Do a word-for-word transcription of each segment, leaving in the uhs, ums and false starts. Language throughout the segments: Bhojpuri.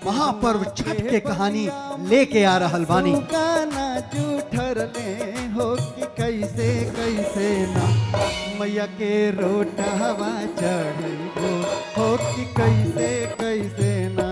महापर्व छठ के कहानी लेके आ रहल बानी। गाना जूठर ले हो कि कैसे कैसे ना मैया के रोट हवा चढ़ो हो कि कैसे कैसे ना।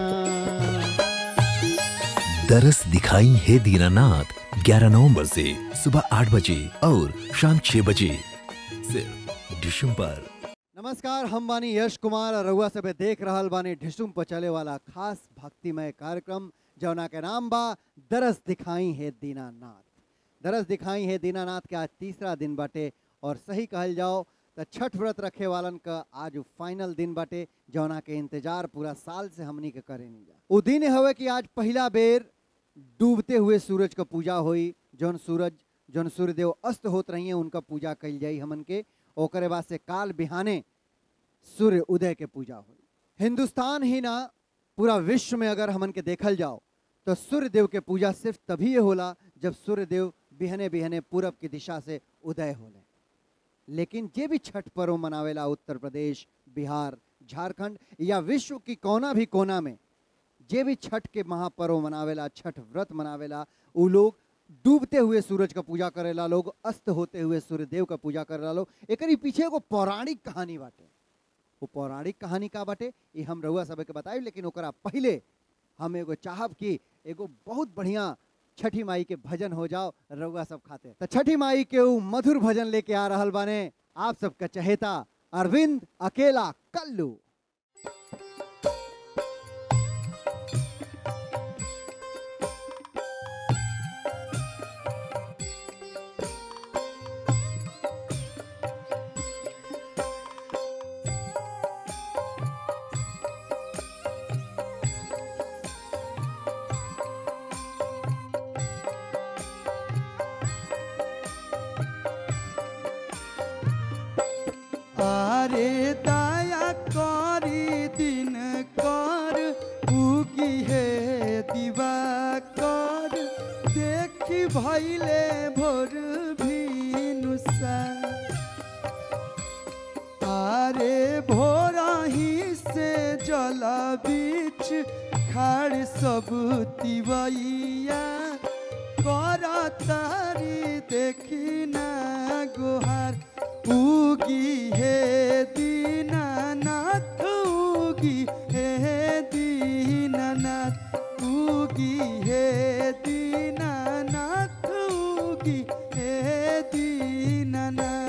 दरस दिखाई है दीनानाथ ग्यारह नवंबर से सुबह आठ बजे और शाम छह बजे सिर्फ डिशुम पर। नमस्कार, हम बानी यश कुमार और रउआ सब देख रहल बानी ढिसुम पर चले वाला खास भक्तिमय कार्यक्रम जौना के नाम बा दरस दिखाई है दीनानाथ। दरस दिखाई है दीनानाथ के आज तीसरा दिन बाटे और सही कहल जाओ तो छठ व्रत रखे वालन का आज फाइनल दिन बाटे जौना के इंतजार पूरा साल से हमनी के करे नहीं जा। वो दिन हवे कि आज पहला बेर डूबते हुए सूरज का पूजा हुई। जौन सूरज जौन सूर्यदेव अस्त होत रही है उनका पूजा कल जाई हमन के। ओकरे बाद से काल बिहाने सूर्य उदय के पूजा हुई। हिंदुस्तान ही ना पूरा विश्व में अगर हमन के देखल जाओ तो सूर्य देव के पूजा सिर्फ तभी होला जब सूर्य देव बिहने बिहने पूरब की दिशा से उदय होले। लेकिन जे भी छठ पर्व मनावेला उत्तर प्रदेश, बिहार, झारखंड या विश्व की कोना भी कोना में जे भी छठ के महापर्व मनावेला, छठ व्रत मनावेला, वो लोग डूबते हुए सूरज का पूजा करेला, लोग अस्त होते हुए सूर्य देव का पूजा करेला लोग। एकरी पीछे एगो पौराणिक कहानी बाटे। वो पौराणिक कहानी का बाटे ये हम रउआ सब के बताई, लेकिन ओकरा पहले हम एगो चाहब कि एगो बहुत बढ़िया छठी माई के भजन हो जाओ रउआ सब खाते। तो छठी माई के उ मधुर भजन लेके आ रहल बाने आप सबका चहेता अरविंद अकेला कल्लू। अरे दया करी दिन कर उगी है दिवाकर देखी भैले भोर भिनुसा। अरे भोरही से जल बीच खाड़ सब तिवैया कर तारी देखी ना गुहार। उगी है दीनानाथ उगी है दीनानाथ उगी है दीनानाथ उगी है दीनानाथ।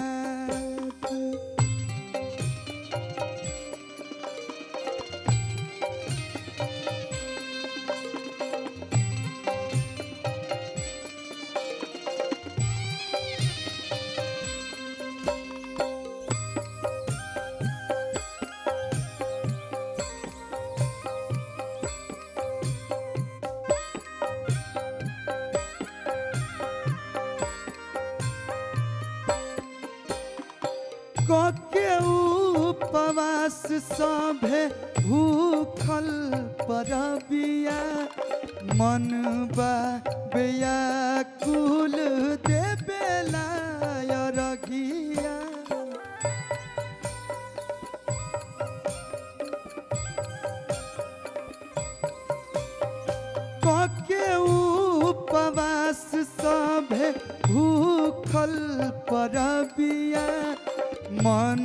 के उपवास सभे भूखल परबिया मन बा व्याकुल देवेला रघिया। के उपवास सभे भूखल परबिया मन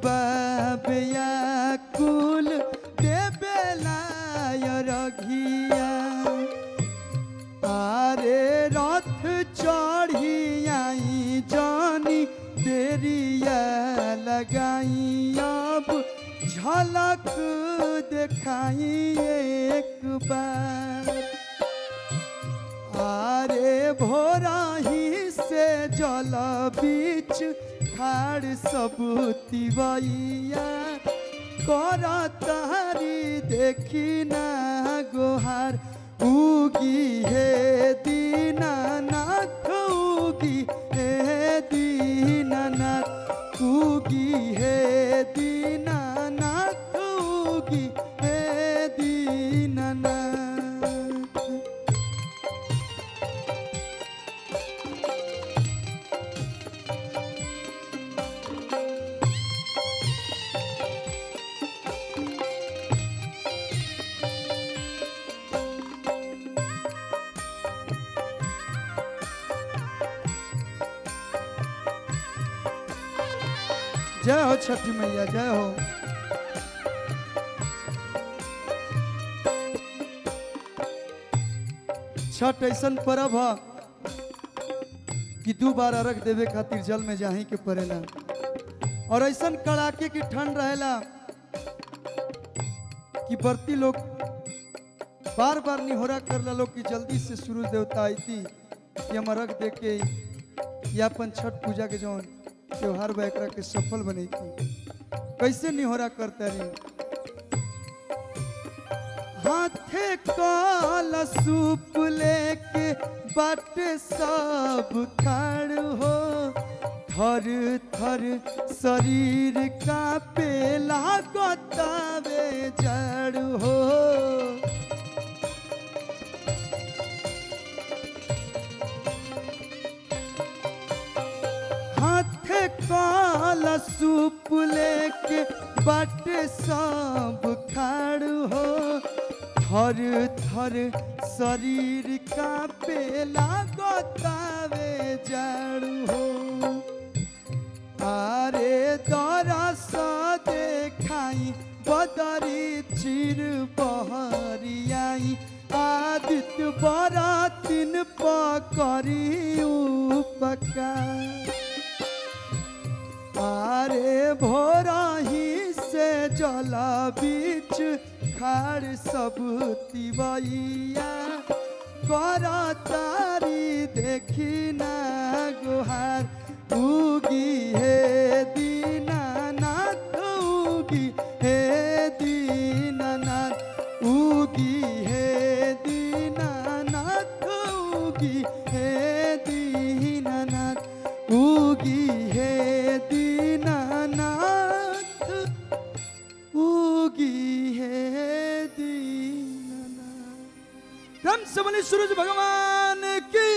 व्याकुल देवेला रघिया। अरे रथ चढ़ी आई जानी देरिया लगाई अब झलक दिखाई एक बार। अरे भोरही से जल बीच खाड़ सब तिवैया कर तारी देखी ना गोहार। उगी है दीनानाथ उगी है दीनानाथ उगी है दीनानाथ उगी है दीनानाथ। जय हो छठी मैया, जय हो। छठ ऐसन पर्व है कि दो बार अर्घ देवे खातिर जल में जाही के पड़ेला और ऐसन कड़ाके की ठंड रहेला कि बरती लोग बार बार निहोरा करला लोग कि जल्दी से सूरज देवता आईती कि हम अर्घ दे के या अपन छठ पूजा के जौन त्योहार बा एकरा के सफल बनैती। कैसे निहोरा करता रही हाथे काला सूप लेके बाटे सब खाड़ हो थर थर शरीर का पेला गोतावे जड़ हो। हाथे काला सूप लेके बाटे सब खाड़ हो थर थर शरीर का पेला गोतावे जड़ हो। आरे दरस देखाई बदरी चिर बहरियाई आदित्य बरातिन पकड़ी उपकार। आरे भोराही से जला बीच खाड़ सब तिवैया करा तारी देखी ना गुहार उगी हे दीनानाथ उगी हे दीनानाथ उगी हे दीनानाथ उगी हे दीनानाथ उगी हे दीनानाथ उगी हे दीनानाथ। क्रम से बने सूरज भगवान की।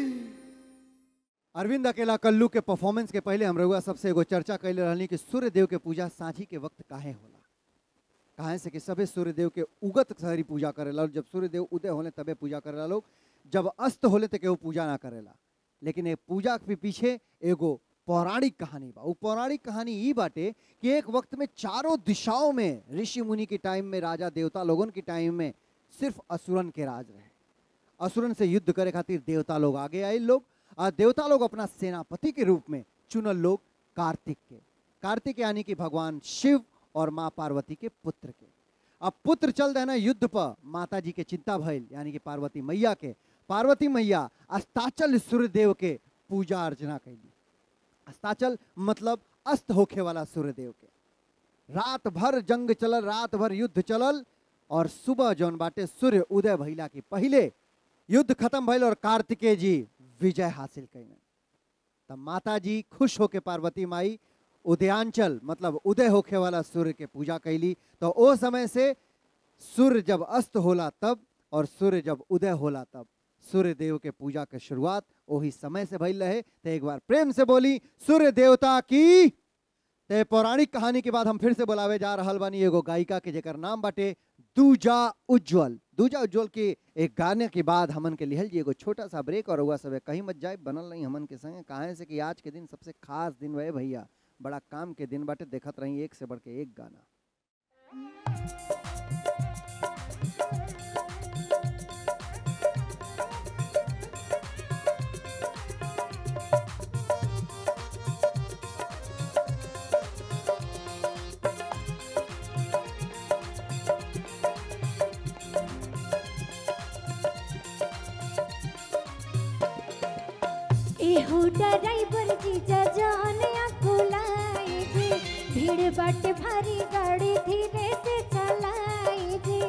अरविंद अकेला कल्लू के परफॉर्मेंस के पहले हम रहुआ सबसे एगो चर्चा कैले रहनी कि सूर्य देव के पूजा सांझी के वक्त काहे होला। काहे से कि सबे सूर्य देव के उगत सारी पूजा करेला और जब सूर्य देव उदय होले तबे पूजा करेला लोग, जब अस्त होले तो केहू पूजा ना करेला। लेकिन ये पूजा के पीछे एगो पौराणिक कहानी बा। वो पौराणिक कहानी ई बाटे कि एक वक्त में चारों दिशाओं में ऋषि मुनि के टाइम में राजा देवता लोगन के टाइम में सिर्फ असुरन के राज रहे। असुरन से युद्ध करे खातिर देवता लोग आगे आए लोग और देवता लोग अपना सेनापति के रूप में चुनल लोग कार्तिक के। कार्तिक यानी कि भगवान शिव और माँ पार्वती के पुत्र के। अब पुत्र चल देना युद्ध पर माता जी के चिंता भइल यानी कि पार्वती मैया के। पार्वती मैया अस्ताचल सूर्य देव के पूजा अर्चना कैली। अस्ताचल मतलब अस्त होखे वाला सूर्य देव के। रात भर जंग चलल, रात भर युद्ध चलल और सुबह जौन बाटे सूर्य उदय भइला के पहले युद्ध खत्म भइल और कार्तिकेय जी विजय हासिल कैलन। तब माता जी खुश होके पार्वती माई उदयांचल मतलब उदय होखे वाला सूर्य के पूजा कैली। तो ओ समय से सूर्य जब अस्त होला तब और सूर्य जब उदय होला तब सूर्य देव के पूजा के शुरुआत वही समय से भइल रहे। तो एक बार प्रेम से बोली सूर्य देवता की। ते पौराणिक कहानी के बाद हम फिर से बुलावे जा रहल बानी एगो गायिका के जेकर नाम बाटे दूजा उज्जवल। दूजा उज्जवल के एक गाने के बाद हमन के लिहल जी एगो छोटा सा ब्रेक और हुआ सब कहीं मत जाए बनल नहीं हमन के संगे। काहे से कि आज के दिन सबसे खास दिन रहे भैया, बड़ा काम के दिन बाटे। देखत रही एक से बढ़ के एक गाना। ड्राइवर जीजा जान खुलाई जी भीड़ बाट भारी गाड़ी धीरे से चलाई जी।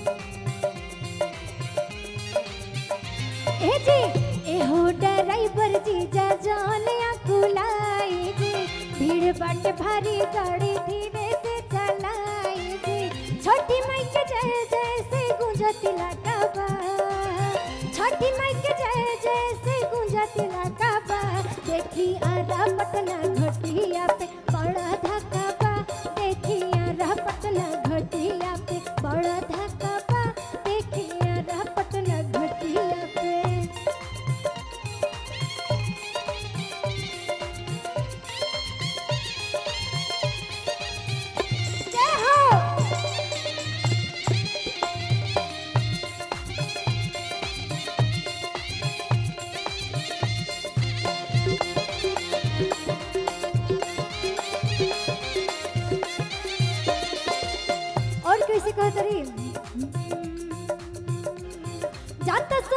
ए जी एहो ड्राइवर जीजा जान खुलाई जी भीड़ बाट भारी गाड़ी धीरे से चलाई जी। छोटी माई के जय जय से गूंजती लाटाबा, छोटी माई के जय जय से गूंजती लाटाबा। देखी आरा पटना घटिया पे बड़ा धक्का बा, देखी आरा पटना घटिया पे बड़ा धक्का बा, देखी आरा पटना घटिया पे।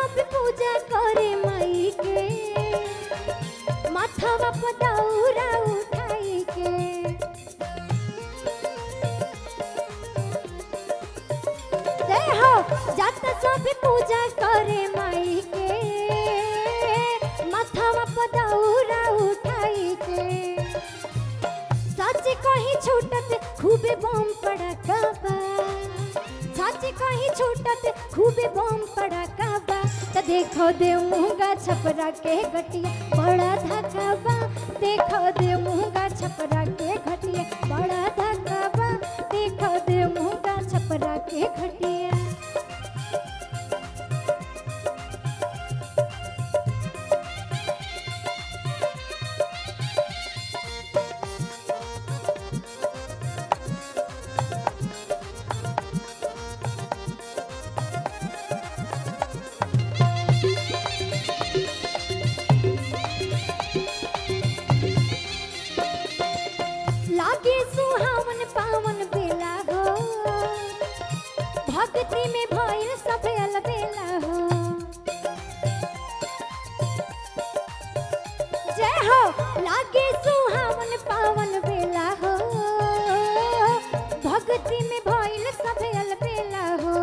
सब पूजा करे माई के माथवा पर दौरा उठाई के जय हो जाता सब पूजा करे माई के माथवा पर दौरा उठाई के सच कहीं छूटत खूबे बम पड़का बा सच कहीं छूटत खूबे बम पड़का बा त देखो दे मुंगा छपरा के घटिया बड़ा धक्का बा देखो दे मुंगा छपरा के घटिया बड़ा धक्का बा देखो दे मुंगा छपरा के घटिया लागे सुहावन पावन बेला हो भक्ति में भइल सब अलबेला हो जय हो लागे सुहावन पावन बेला हो भक्ति में भइल सब अलबेला हो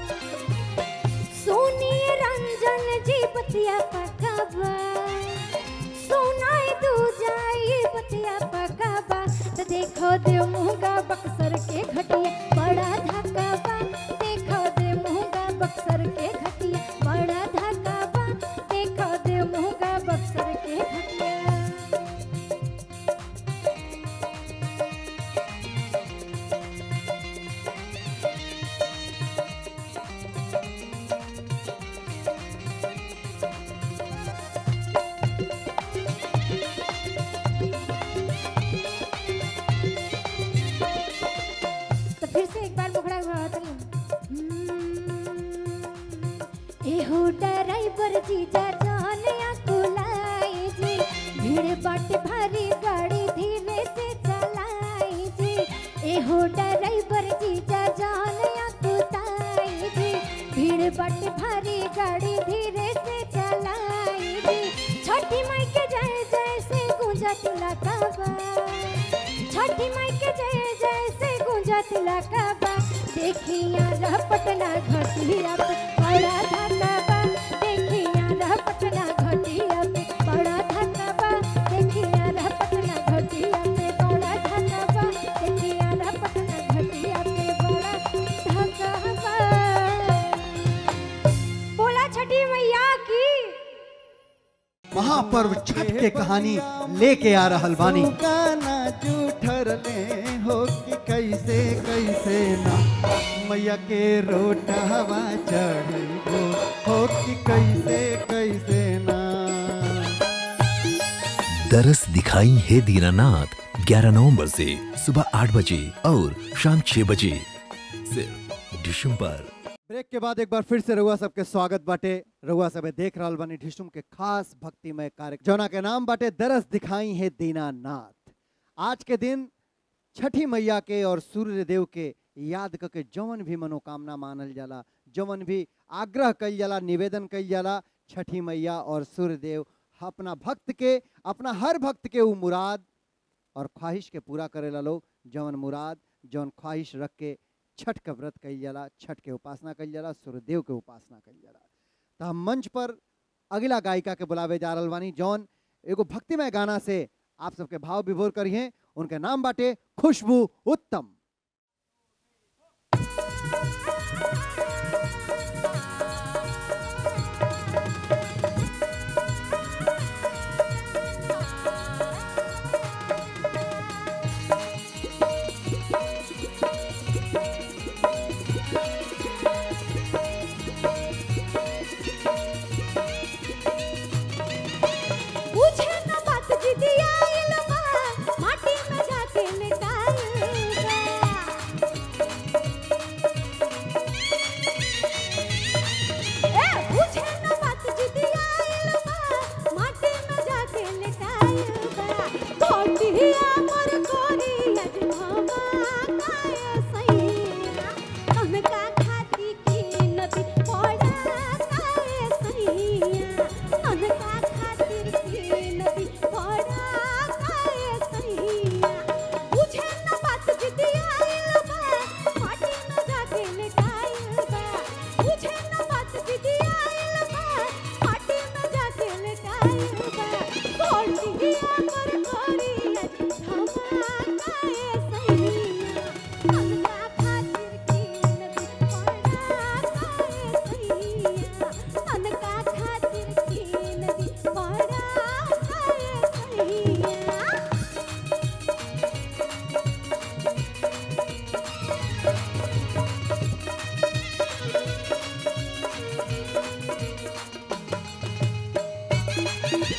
सोनिए रंजन जी बतिया पकाबा सोनाई दू जाई बतिया पकाबा त देखो दे मुंगा बक्सर के घटिया बड़ा धक्का बा देखो दे मुंगा बक्सर के घटिया बड़ा धक्का बा देखो दे मुंगा बक्सर के घटिया तो फिर से एक बार मुखड़ा हुआ एहो ड्राइवर जीजा जान या कुलाई जी भीड़ बाट भारी गाड़ी धीरे से चलाई जी एहो ड्राइवर जीजा जान या कुलाई जी भीड़ बाट भारी गाड़ी धीरे से चलाई जी छठी माई के जय जय से गूंजत लकाबा छठी माई के जय जय से गूंजत लकाबा देखिया रह पटना घटिया पे बड़ा धक्का बा देखिया रह पटना घटिया पे बड़ा धक्का बा देखिया रह पटना घटिया पे बड़ा धक्का बा देखिया रह पटना घटिया पे बड़ा धक्का बा बोला छठी मैया की महापर्व छठ के कहानी लेके आ रहल बानी गाना जूठर ले हो कि कैसे कैसे ना मैया के रोट हवा चढ़ो हो कि कैसे कैसे ना दरस दिखाई है दीनानाथ ग्यारह नवंबर से सुबह आठ बजे और शाम छह बजे सिर्फ डिशुम पर। ब्रेक के बाद एक बार फिर से रउआ सबके स्वागत बाटे। रउआ सबे देख रहल बानी ढिशुम के खास भक्तिमय कार्यक्रम जौना के नाम बाटे दरस दिखाई है दीनानाथ। आज के दिन छठी मैया के और सूर्य देव के याद करके जवन भी मनोकामना मानल जाला जवन भी आग्रह कइल जाला निवेदन कइल जाला छठी मैया और सूर्य देव अपना भक्त के अपना हर भक्त के वो मुराद और ख्वाहिश के पूरा करेला लोग जवन मुराद जवन ख्वाहिश रख के छठ का व्रत कइल जाला छठ के उपासना कइल जाला सूर्यदेव के उपासना कइल जाला। तो हम मंच पर अगला गायिका के बुलावे जा रहल बानी जौन एगो भक्तिमय गाना से आप सबके भाव विभोर करिए। उनके नाम बाटे खुशबू उत्तम। पूछे न बात जिदिया इल्मा माटी में जाके मिटाई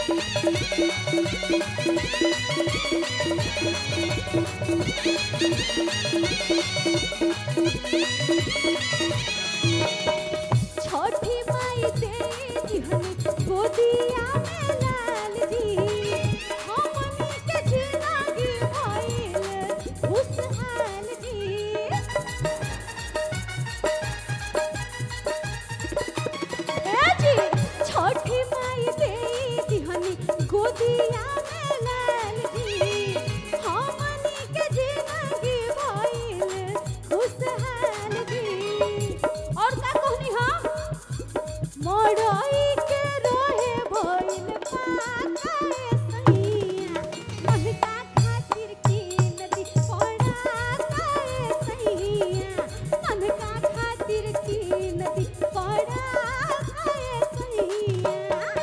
छोटी माई दे दिहनी गोदिया में लाल जी हमनी के जिंदगी भइल खुशहाल जी ए जी छोटी माई दे दिहनी गोदिया में लाल जी हमनी के जिंदगी भइल खुशहाल जी और का कहनी हम मोड़ई के रोहे भइल पाकाए सैया महका खातिर की नदी पड़ा काए सैया महका खातिर की नदी पड़ा काए सैया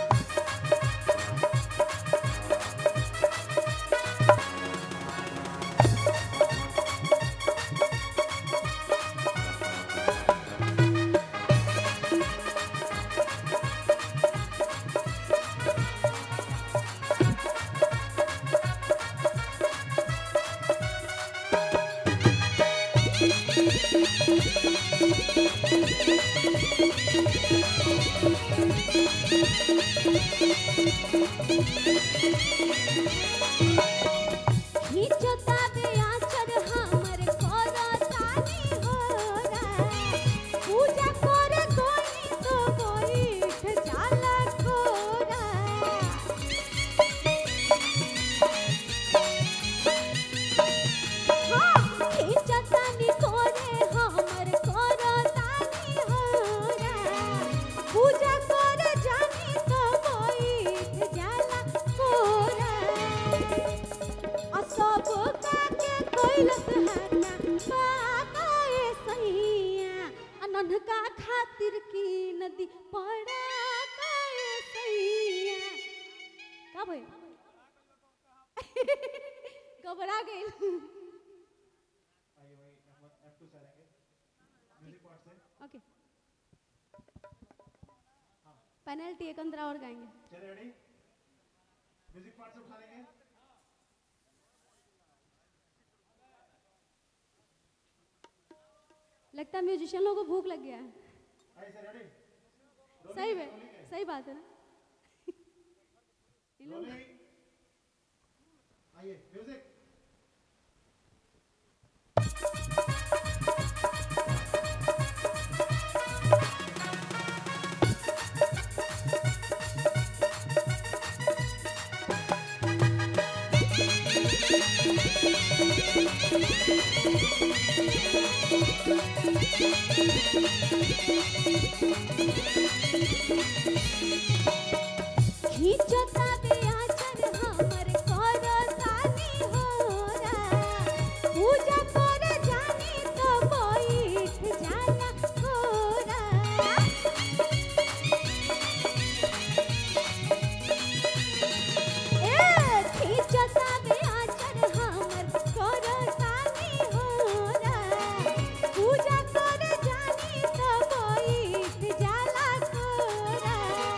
खींचता बेआचर हमर करतानी होरा पूजा करे कोई तो बैठ जाला कोरा हाँ खींचतानी करे हमर करतानी होरा पूजा करे जानी तो बैठ जाला कोरा असब काके कोइलस हरना पाकाए सैया अननका खातिर की नदी पड़ा काए सैया का भइल घबरा गइल ओके पेनल्टी एक अंतरा और गाएंगे चलिए रेडी म्यूजिक पार्ट से उठा लेंगे लगता है म्यूजिशियन लोगों को भूख लग गया है आइए सर रेडी सही में सही बात है ना इन लोग आइए म्यूजिक खींचता बेआचर हमर करतानी होरा पूजा करे जानी तो बैठ जाला कोरा ए खींचता बेआचर हमर करतानी होरा पूजा करे जानी तो बैठ जाला कोरा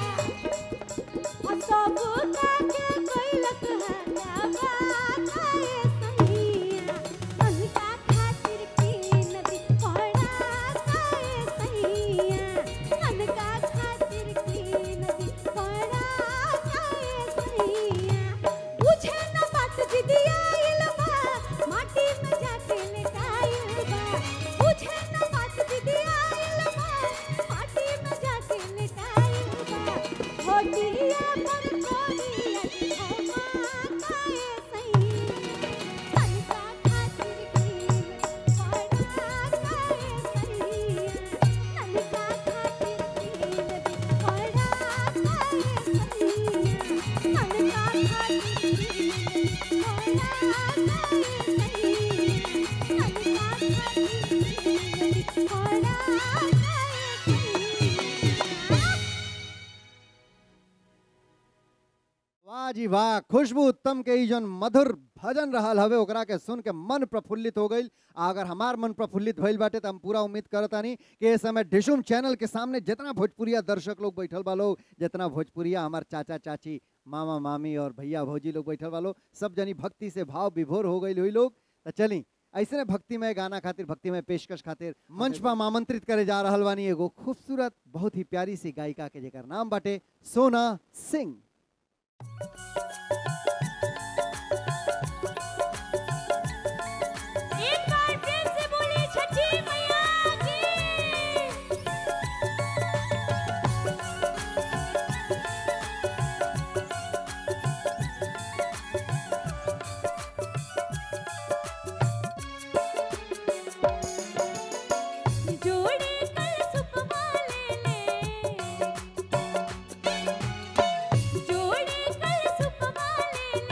सब काके कोइलक हरना पाकाए सैया महका खातिर की नदी पड़ा काए सैया महका खातिर की नदी पड़ा काए सैया बुझे न बात जिदिया आइल बा माटी में जाके लेटाइल बा बुझे न बात जिदिया आइल बा माटी में जाके लेटाइल बा होटिया पर कोरिया दिखा काए सैया तनका खातिर की पड़ा काए सैया तनका खातिर की पड़ा काए सैया तनका खातिर की पड़ा काए सैया तनका खातिर की पड़ा काए सैया वाह जी वाह खुशबू उत्तम के ई जौन मधुर भजन रहल हवे ओकरा के सुन के मन प्रफुल्लित हो गई। अगर हमार मन प्रफुल्लित भइल बाटे तो हम पूरा उम्मीद करतानी कि इस समय डिशुम चैनल के सामने जितना भोजपुरिया दर्शक लोग बैठल बा लोग, जितना भोजपुरिया हमार चाचा चाची मामा मामी और भैया भौजी लोग बैठल वालो सब जनी भक्ति से भाव विभोर हो गई हुई लोग। तो चली ऐसे भक्तिमय गाना खातिर भक्तिमय पेशकश खातिर मंच पर आमंत्रित करे जा रहल बानी एगो खूबसूरत बहुत ही प्यारी सी गायिका के जेकर नाम बाटे सोना सिंह। एक बार फिर से बोलिए छठी मैया की। जोड़े कल सुपवा ले ले, जोड़े कल सुपवा ले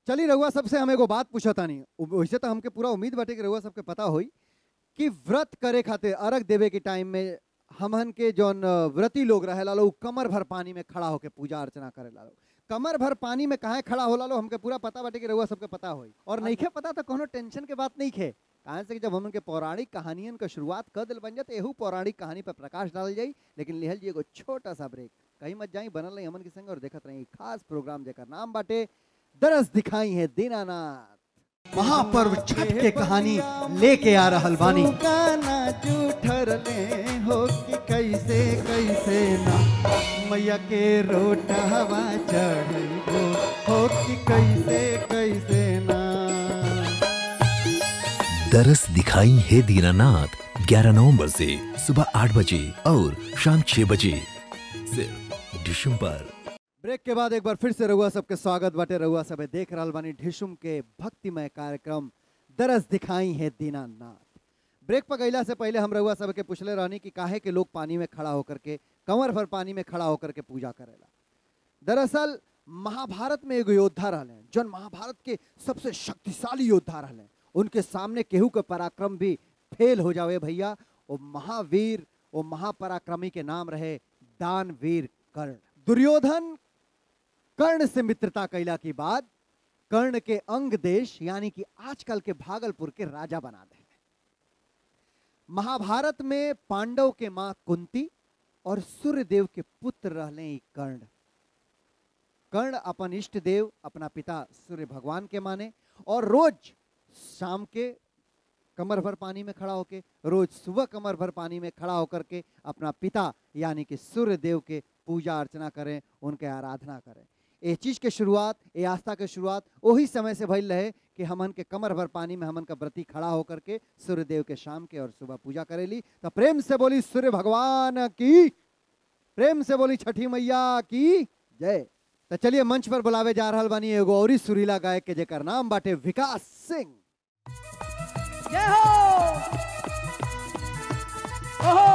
चली रहुआ सबसे हमें को बात पूछता नहीं, वैसे तो हमके पूरा उम्मीद बाटे कि रहुआ सबके पता होई कि व्रत करे खातिर अर्घ देवे के टाइम में हमहन के जौन व्रती लोग रहे ला लो कमर भर पानी में खड़ा होके पूजा अर्चना करे ला लो। कमर भर पानी में काहे खड़ा होला लो हमके पूरा पता बाटे कि रहुआ सबके पता होई, और नहीं खे पता तो कोनो टेंशन के बात नहीं खे। कहाँ से कि जब हमन के पौराणिक कहानियन का शुरुआत कर दिल बन जाते एहू पौराणिक कहानी पर प्रकाश डाल जाई। लेकिन लिहल जी एगो छोटा सा ब्रेक, कहीं मत जाई, बनल रही हमन के संग और देखत रही खास प्रोग्राम जेकर नाम बाटे दरस दिखाई है दीनानाथ। महापर्व छठ के कहानी लेके आ रहल बानी। गाना जूठर ले हो कि कैसे कैसे ना मैया के रोटा हवा चढ़ो हो कि कैसे कैसे ना। दरस दिखाई है दीनानाथ ग्यारह नवंबर से सुबह आठ बजे और शाम छह बजे सिर्फ डिशुम पर। ब्रेक के बाद एक बार फिर से रहुआ सबके स्वागत बाटे। रहुआ सब देख रहल बानी ढिशुम के भक्तिमय कार्यक्रम दरस दिखाई है दीनानाथ। ब्रेक पर गईला से पहले हम रहुआ सब के पूछले रहनी कि काहे के लोग पानी में खड़ा होकर के कमर भर पानी में खड़ा होकर के पूजा करेला। दरअसल महाभारत में एगो योद्धा रहले जौन महाभारत के सबसे शक्तिशाली योद्धा रहले, उनके सामने केहू के पराक्रम भी फेल हो जावे भैया। वो महावीर वो महापराक्रमी के नाम रहे दानवीर कर्ण। दुर्योधन कर्ण से मित्रता कैला के बाद कर्ण के अंग देश यानी कि आजकल के भागलपुर के राजा बना दे। महाभारत में पांडव के मां कुंती और सूर्यदेव के पुत्र रहले ई कर्ण। कर्ण अपन इष्ट देव अपना पिता सूर्य भगवान के माने और रोज शाम के कमर भर पानी में खड़ा होके, रोज सुबह कमर भर पानी में खड़ा होकर के अपना पिता यानी कि सूर्य देव के पूजा अर्चना करें, उनके आराधना करें। ये चीज के शुरुआत, ये आस्था के शुरुआत वही समय से भइल रहे कि हमन के कमर भर पानी में हमन का व्रती खड़ा होकर के सूर्य देव के शाम के और सुबह पूजा करेली। तो प्रेम से बोली सूर्य भगवान की, प्रेम से बोली छठी मैया की जय। तो चलिए मंच पर बुलावे जा रहल बानी एगो औरी सुरीला गायक के जेकर नाम बाटे विकास सिंह। जय हो। ओहो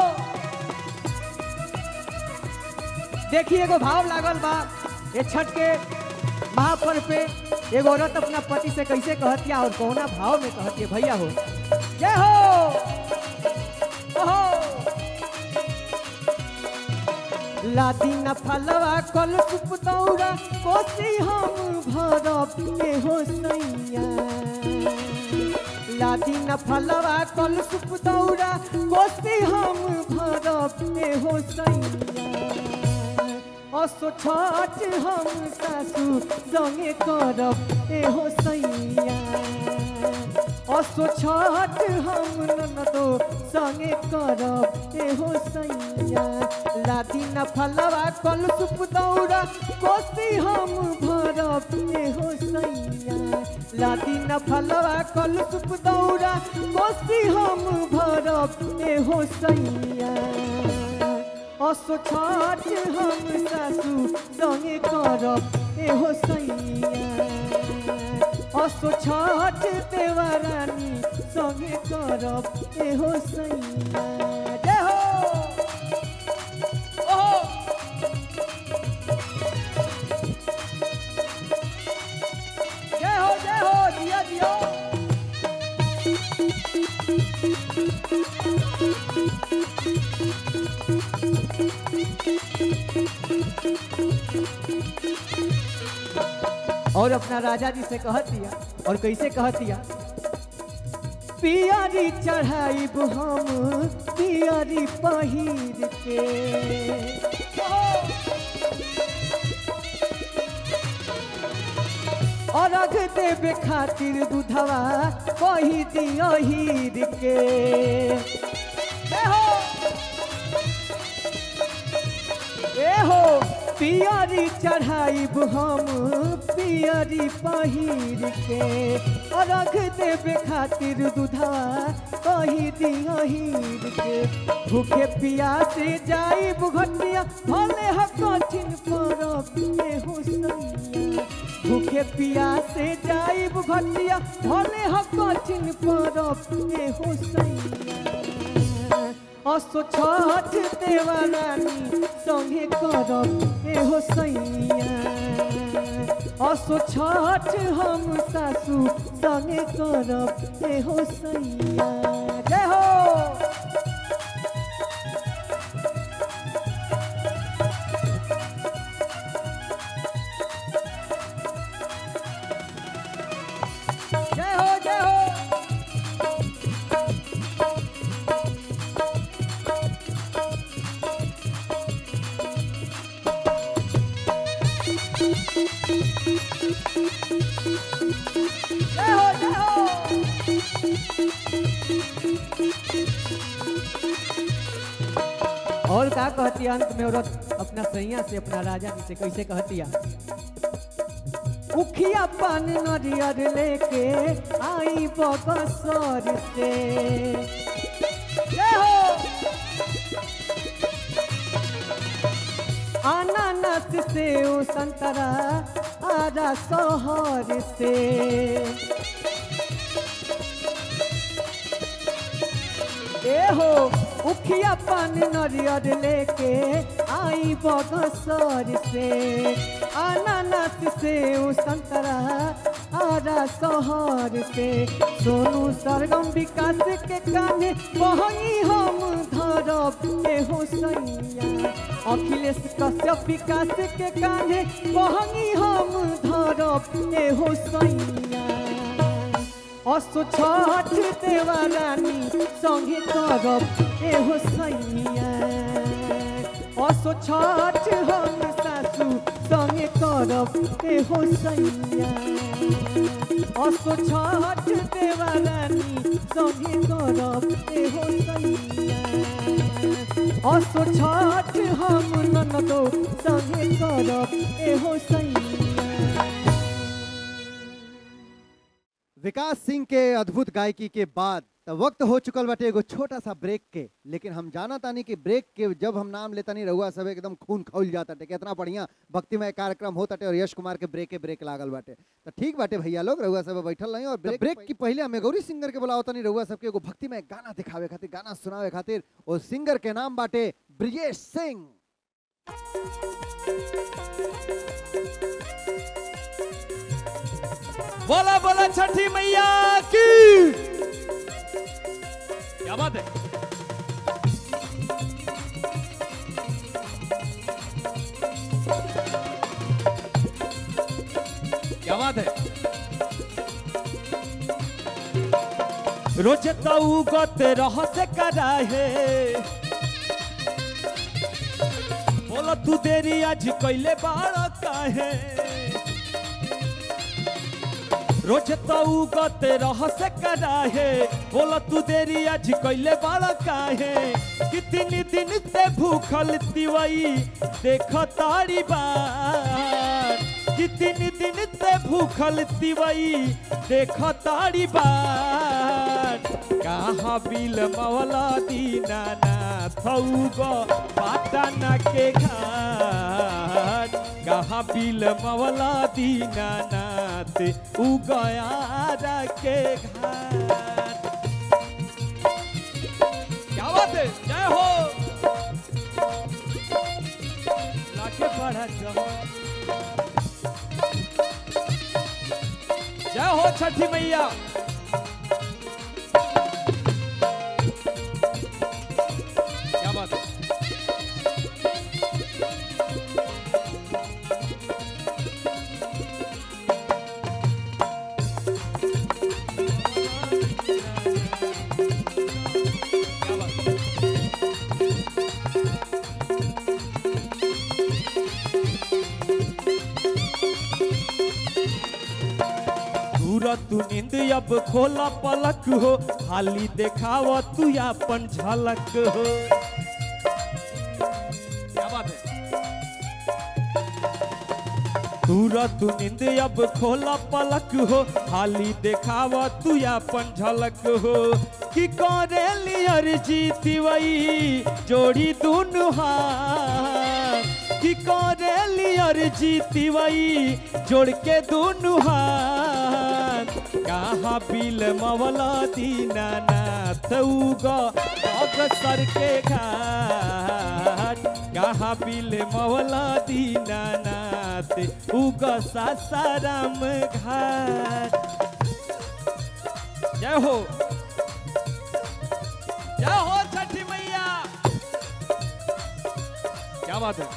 देखिए एगो भाव लागल बा ये छठ के महापर्व पे। एगो औरत अपना पति से कैसे कहतिया और कौना भाव में कहतिया भैया हो। जय हो। ओहो लादी न फलवा कल सुप दौड़ा कोसी हम भरब के हो सैया। लादी न फलवा कल सुप दौड़ा कोसी हम भरब के हो सैया। असो छठ हम सासू संगे करब ए हो सैया। असो छठ हम ननदो संगे करब ए हो सैया। लादी न फलवा कल सुप दौड़ा कोसी हम भरब ए हो सैया। लादी न फलवा कल सुप दौड़ा कोसी हम भरब ए हो सैया। असो छठ हम सासू संगे करब ए हो सैया। असो छठ देवरानी संगे करब ए हो सैया। जय हो। ओहो जय हो जय हो दिया दिया। और अपना राजा जी से कह दिया और कैसे कह दिया। पियारी चढ़ाई हम पियारी पहिर के और अर्घ देवे खातिर दूधवा कही दियो हीर के। ए हो पियारी चढ़ाई हम पियारी पहिर के और अर्घ देवे खातिर दूधवा कही दियो हीर के। भूखे पियासे जाई घटिया भले ह कठिन परब ए हो सैया। भूखे पियासे जाई घटिया भले ह कठिन परब ए हो सैया। असो छठ देवरानी संगे करब ए हो सैया। असो छठ हम सासू संगे करब ए हो सैया जय हो जय हो जय हो जय हो जय हो और का कहती है अंत में औरत अपना सैया से अपना राजा जी से कैसे कहती है उखिया पान नरियर लेके आई बगसर से जय हो अनानास से ओ संतरा आजा सोहर से ए हो उखिया पान नरियर लेके आई बगसर से अनानास से ओ संतरा आजा सोहर से सोनू सरगम विकास के काने वही हम धरब ए हो सैया अखिलेश कश्यप विकास के काने वही हम धरब ए हो सैया असो छठ देवा रानी संगे करब ए हो सैया असो छठ हम सासू संगे करब ए हो सैया असो छठ देवा रानी संगे करब ए हो सैया असो छठ हम ननदो संगे करब ए हो सैया विकास सिंह के अद्भुत गायकी के बाद तो वक्त हो चुकल बाटे एगो छोटा सा ब्रेक के, लेकिन हम जाना तानी कि ब्रेक के जब हम नाम लेता नहीं रहुआ सब एकदम खून खौल जाता टे, कितना बढ़िया भक्तिमय कार्यक्रम होता टे और यश कुमार के ब्रेक के ब्रेक लागल बाटे। तो ठीक बाटे भैया लोग रहुआ सब बैठल नहीं और ब्रेक, ब्रेक की पहले हमें गौरी सिंगर के बुलाओ तानी रहुआ सबके एगो भक्तिमय गाना दिखावे खातिर, गाना सुनावे खातिर। और सिंगर के नाम बाटे ब्रिजेश सिंह। बोला बोला छठी मैया की क्या बात है। क्या बात है। रोज तऊ गत रह से कराहे बोला तू देरी आज कैले बाड़ा काहे रोज तऊ गत रह से कराहे बोला तू देरी आज कैले बाड़ा काहे कितनी दिन से भूखल तिवई देख तारी बार कितनी दिन से भूखल तिवई देख तारी बार कहाँ बिल मवला दीनानाथ पाटना के घाट कहाँ बिल मवला दीनानाथ उगयारा के घाट। क्या बात है। जय हो लाके पड़ा जय हो छठी मैया। क्या बात है। तू नींद अब खोला पलक हो हाली देखाव तू अपन झलक हो। क्या बात है। दूर तू नींद अब खोला पलक हो हाली देखाव तू अपन झलक हो कि करेली अर्जी तिवई जोड़ी दुनु हाथ कि करेली अर्जी तिवई जोड़ के दुनु हाथ कहाँ बिल मवला दीनानाथ उग अगसर के घाट कहाँ बिल मवला दीनानाथ उग सासाराम घाट। जय हो जय हो छठी मैया। क्या बात है।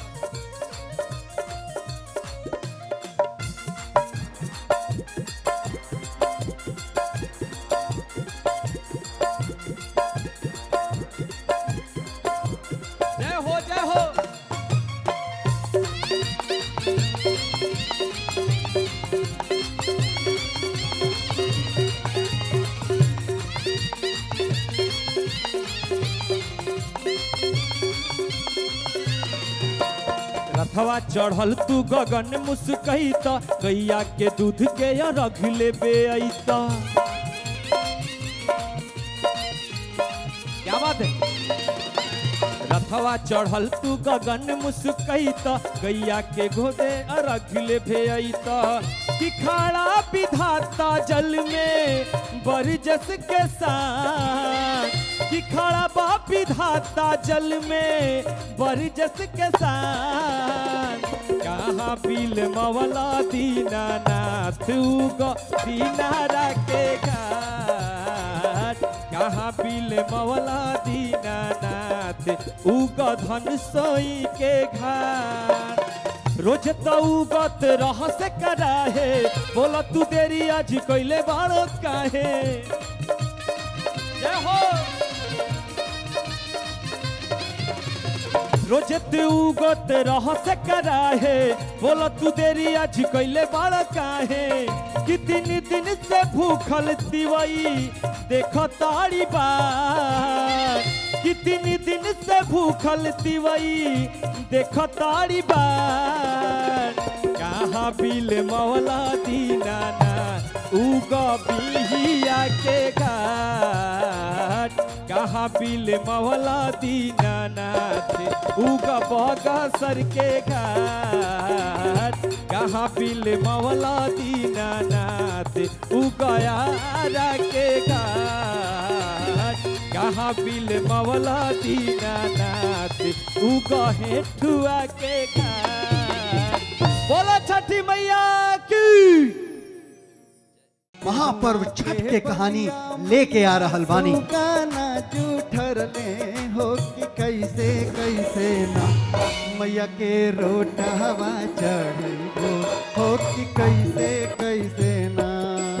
जय हो जय हो। रथवा चढ़ल तू गगन मुस्कई त गैया के दूध के रख लेबे अइता। क्या बात है। रथवा चढ़ल तू गगन मुस्कई त गैया के घोड़े रख लेबे अइता। कि खड़ा विधाता जल में बरजस के साथ कि खड़ा बा विधाता जल में बरजस के साथ कहाँ बिल मवला दीनानाथ उग दीनारा के घाट कहाँ बिल मवला दीनानाथ उग धन सोई के घाट। रोज तो उगत रह से करा है बोला तू देरी आज कोइले बारो काहे। जय हो। रोज तू उगत रह से करा है बोला तू देरी आज कोइले बारो काहे। कितनी दिन से भूखल तिवई देखो तारी बार कितनी दिन से भूखल तिवई देखो तारी बार कहाँ बिल मवला दीनाना उग बिहिया के घाट कहाँ बिल मवला दीनानाथ उग बगसर के घाट कहाँ बिल मवला दीनानाथ उग यारा के घाट कहाँ बिल मवला दीनानाथ उग हेठुआ के घाट। बोला छठी मैया की। महापर्व छठ के कहानी लेके आ रहल बानी। गाना जूठर ले हो कि कैसे कैसे ना मैया के रोट हवा चढ़ो हो कि कैसे कैसे ना।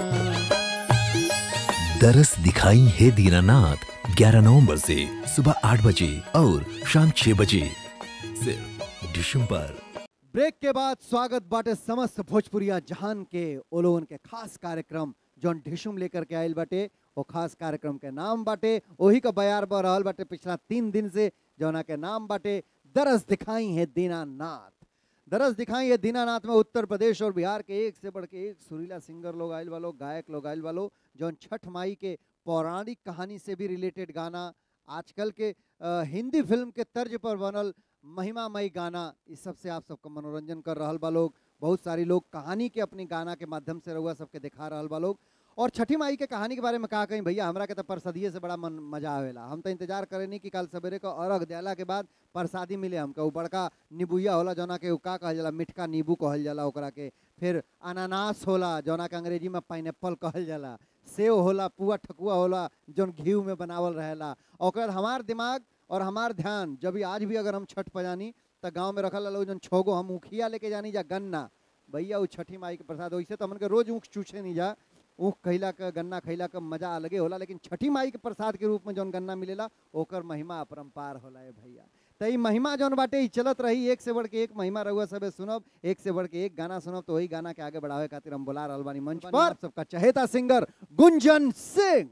दरस दिखाई है दीनानाथ ग्यारह नवंबर से सुबह आठ बजे और शाम छह बजे सिर्फ डिशुम पर। ब्रेक के बाद स्वागत बाटे समस्त भोजपुरिया जहान के ओलोवन के खास कार्यक्रम जौन ढिशुम लेकर के आयल बाटे। वो खास कार्यक्रम के नाम बाटे वही का बयार बह रहल बाटे पिछला तीन दिन से जौना के नाम बाटे दरस दिखाई है दीनानाथ। दरस दिखाई है दीनानाथ में उत्तर प्रदेश और बिहार के एक से बढ़ के एक सुरीला सिंगर लोग आयल वालों गायक लोग आयल वालों जौन छठ माई के पौराणिक कहानी से भी रिलेटेड गाना आजकल के आ, हिंदी फिल्म के तर्ज पर बनल महिमामयी गाना इस सब से आप सबका मनोरंजन कर रहल बा लोग। बहुत सारी लोग कहानी के अपनी गाना के माध्यम से रहुआ सबके दिखा रहल बा लोग। और छठी माई के कहानी के बारे में कहा कहीं भैया हमरा के तो प्रसादिये से बड़ा मन मजा आवेला। हम तो इंतजार करेनी कि कल सवेरे को अर्घ देला के बाद प्रसादी मिले हमके। वो बड़का नीबुया होला जौना के का कहल जाला मिठका नींबू कहल जाला ओकरा के। फिर अनानास होला जौना के अंग्रेजी में पाइनएप्पल कहल जाला। सेव होला पुआ ठकुआ होला जौन घी में बनावल रहेला। और हमार दिमाग और हमार ध्यान जब भी आज भी अगर हम छठ पजानी तो गांव में रखल लोग जन छोगो हम ऊखिया लेके जानी जा गन्ना भैया वो छठी माई के प्रसाद। वैसे तो हमन के रोज ऊख चूछे नहीं जा ऊख खैला का गन्ना खैला का मजा अलगे होला लेकिन छठी माई के प्रसाद के रूप में जौन गन्ना मिलेला ओकर महिमा अपरंपार होला है भैया। तो ये महिमा जौन बाटे ही चलत रही एक से बढ़ के एक महिमा रहुआ सबे सुनब एक से बढ़ के एक गाना सुनब। तो वही गाना के आगे बढ़ावे खातिर हम बुला रहल बानी मंच पर आप सबका चहेता सिंगर गुंजन सिंह।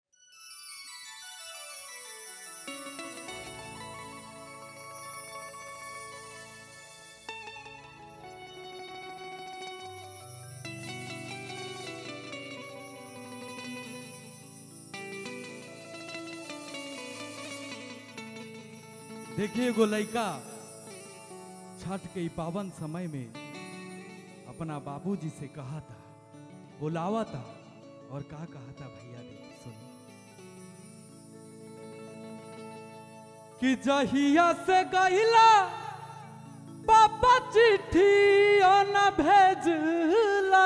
देखिए एगो लड़का छठ के ई पावन समय में अपना बाबूजी से कहा था बुलावा था और का कहा था भैया ने सुनो कि जहिया से गईला पापा चिट्ठी न भेजला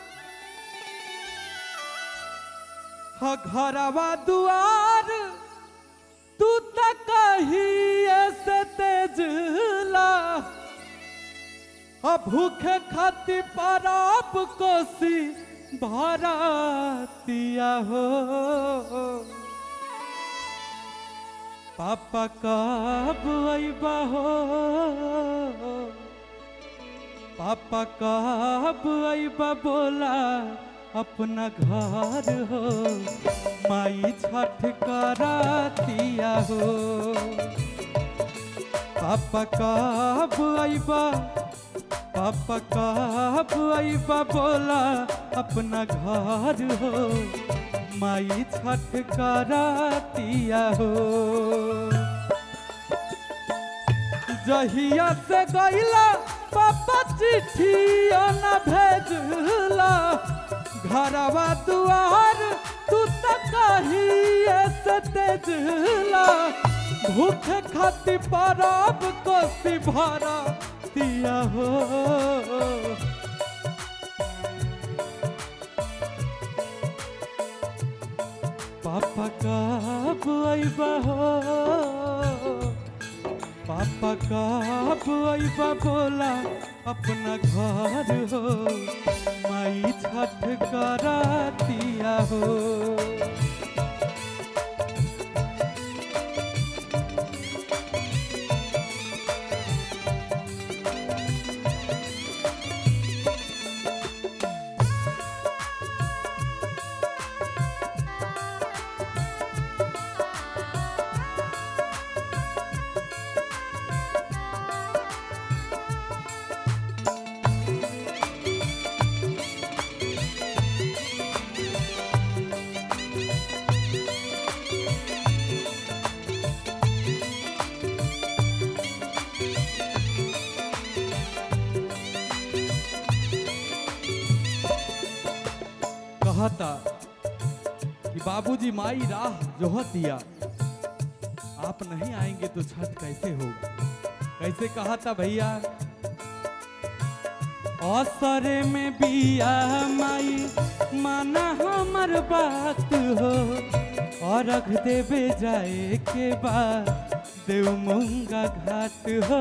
ह घरवा दुआर तू त कहिए से तेजला अब भूखे खाती पराप कोसी भारतिया हो पापा कब अइबा हो पापा कब अइबा बोला अपना घर हो माई छठ करातिया हो पापा कब अइबा पापा कब अइबा बोला अपना घर हो माई छठ करातिया हो जहिया से गईला पापा चिट्ठी न भेजला घरवा दुआर तू त कहिए से तेजला भूखे खाती परब कोसी भरा दिया हो पापा कब अइबा हो पापा कब अइबा बोला अपना घर हो माई छठ करातिया हो कहता कि बाबूजी माई राह जोहत दिया आप नहीं आएंगे तो छठ कैसे होगा कैसे कहा था भैया असरे में बिया माई माना हमर बात हो और रख देवे जाए के बाद देव मूंगा घाट हो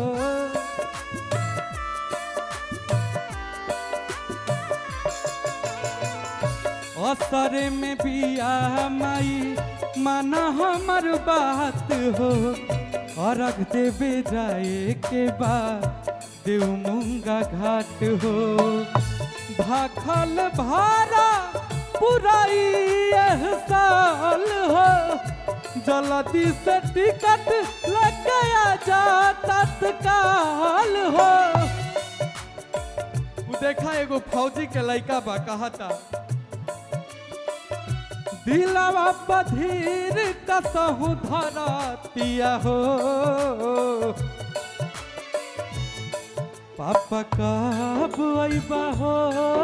असरे में बिया माई माना हमर बात हो और रख देवे जाए के बाद देव मूंगा घाट हो भाखल भारा पुराई एह साल हो जल्दी से टिकट लग गया जा तत्काल हो देखा एगो फौजी के लड़का बा कहा था दिलवा बधीर कसहु धरतिया हो पापा कब अइबा हो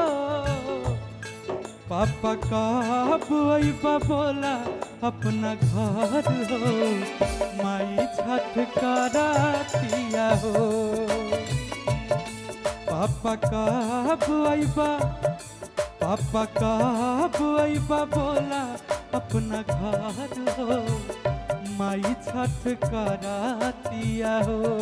पापा कब अइबा बोला अपना घर हो माई छठ करातिया हो पापा कब अइबा पापा कब अइबा बोला अपना घर हो माई छठ करातिया हो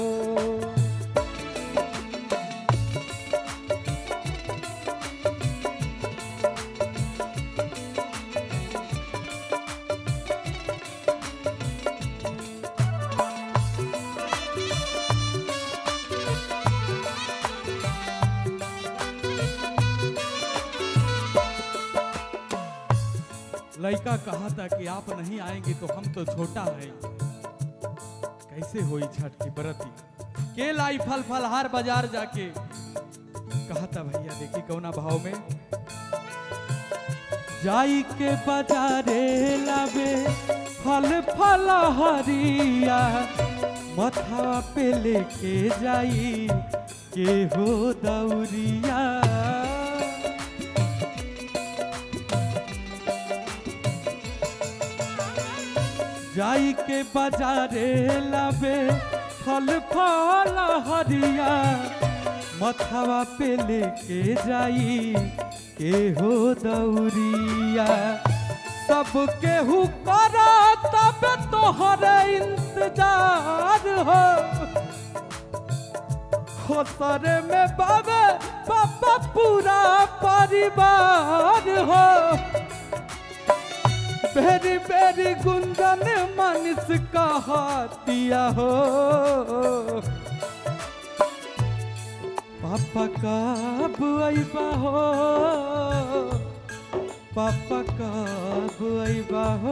लड़का कहा था कि आप नहीं आएंगे तो हम तो छोटा है कैसे होई छठ की बरती के लाई फल फलहार बाजार जाके कहा था भैया देखी कौना भाव में जाई के बाजारे लावे फल फलहरिया मथा पे लेके जाई के हो दौरिया जाई के बाजारे लाबे फल फल हरिया मथवा पे लेके जाई के हो दौरिया सब केहू करा तब तोहर इंतजार हो हो सरे में बाबे पापा पूरा परिवार हो बेरी बेरी गुंजन मानिस कहतिया हो पापा कब आइबा हो पापा कब आइबा हो